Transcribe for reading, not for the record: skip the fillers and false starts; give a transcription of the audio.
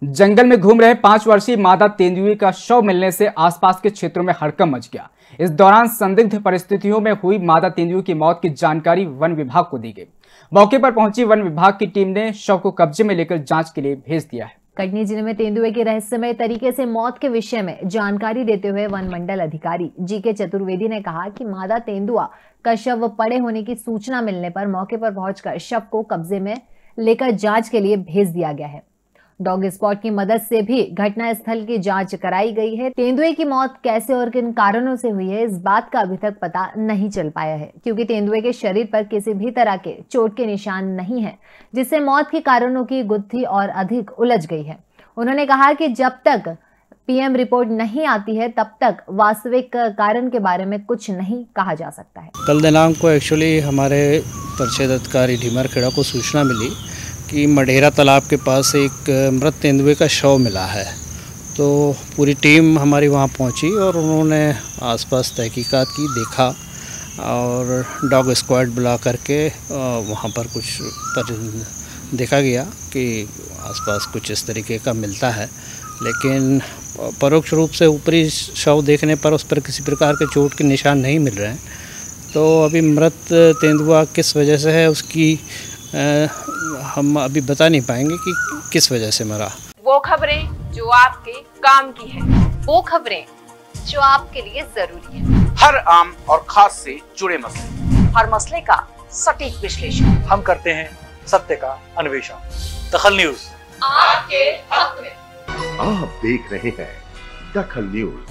जंगल में घूम रहे 5 वर्षीय मादा तेंदुए का शव मिलने से आसपास के क्षेत्रों में हड़कंप मच गया। इस दौरान संदिग्ध परिस्थितियों में हुई मादा तेंदुए की मौत की जानकारी वन विभाग को दी गई। मौके पर पहुंची वन विभाग की टीम ने शव को कब्जे में लेकर जांच के लिए भेज दिया है। कटनी जिले में तेंदुए की रहस्यमय तरीके से मौत के विषय में जानकारी देते हुए वन मंडल अधिकारी जी.के. चतुर्वेदी ने कहा कि मादा तेंदुआ का शव पड़े होने की सूचना मिलने पर मौके पर पहुंचकर शव को कब्जे में लेकर जांच के लिए भेज दिया गया है। डॉग स्क्वाड की मदद से भी घटना स्थल की जांच कराई गई है। तेंदुए की मौत कैसे और किन कारणों से हुई है, इस बात का अभी तक पता नहीं चल पाया है, क्योंकि तेंदुए के शरीर पर किसी भी तरह के चोट के निशान नहीं है, जिससे मौत के कारणों की गुत्थी और अधिक उलझ गई है। उन्होंने कहा कि जब तक पीएम रिपोर्ट नहीं आती है, तब तक वास्तविक कारण के बारे में कुछ नहीं कहा जा सकता है। कल दिनांक को एक्चुअली हमारे परिक्षेत्र अधिकारी ढीमरखेड़ा को सूचना मिली कि मढेरा तालाब के पास एक मृत तेंदुए का शव मिला है। तो पूरी टीम हमारी वहां पहुंची और उन्होंने आसपास तहकीकात की, देखा और डॉग स्क्वाड बुला करके वहां पर देखा गया कि आसपास कुछ इस तरीके का मिलता है, लेकिन परोक्ष रूप से ऊपरी शव देखने पर उस पर किसी प्रकार के चोट के निशान नहीं मिल रहे हैं। तो अभी मृत तेंदुआ किस वजह से है उसकी हम अभी बता नहीं पाएंगे कि किस वजह से मरा। वो खबरें जो आपके काम की है, वो खबरें जो आपके लिए जरूरी है, हर आम और खास से जुड़े मसले, हर मसले का सटीक विश्लेषण हम करते हैं, सत्य का अन्वेषण। दखल न्यूज आपके हक में। आप देख रहे हैं दखल न्यूज।